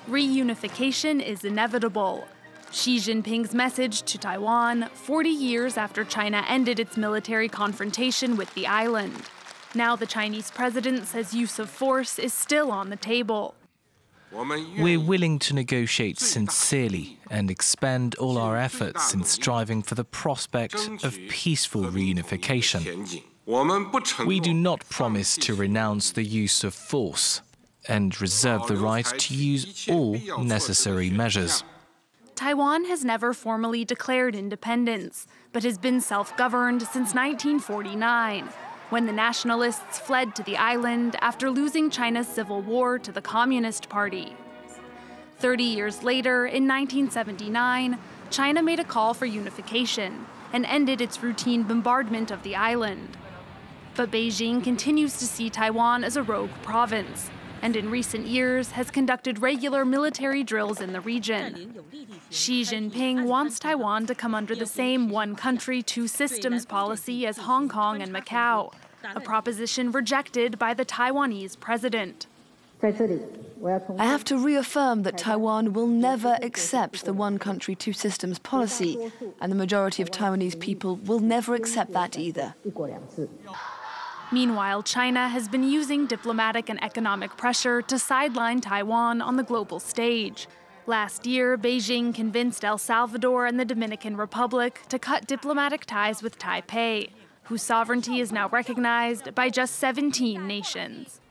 Reunification is inevitable. Xi Jinping's message to Taiwan 40 years after China ended its military confrontation with the island. Now the Chinese president says use of force is still on the table. We're willing to negotiate sincerely and expend all our efforts in striving for the prospect of peaceful reunification. We do not promise to renounce the use of force and reserve the right to use all necessary measures. Taiwan has never formally declared independence, but has been self-governed since 1949, when the nationalists fled to the island after losing China's civil war to the Communist Party. 30 years later, in 1979, China made a call for unification and ended its routine bombardment of the island. But Beijing continues to see Taiwan as a rogue province, and in recent years has conducted regular military drills in the region. Xi Jinping wants Taiwan to come under the same one country, two systems policy as Hong Kong and Macau, a proposition rejected by the Taiwanese president. I have to reaffirm that Taiwan will never accept the one country, two systems policy, and the majority of Taiwanese people will never accept that either. Meanwhile, China has been using diplomatic and economic pressure to sideline Taiwan on the global stage. Last year, Beijing convinced El Salvador and the Dominican Republic to cut diplomatic ties with Taipei, whose sovereignty is now recognized by just 17 nations.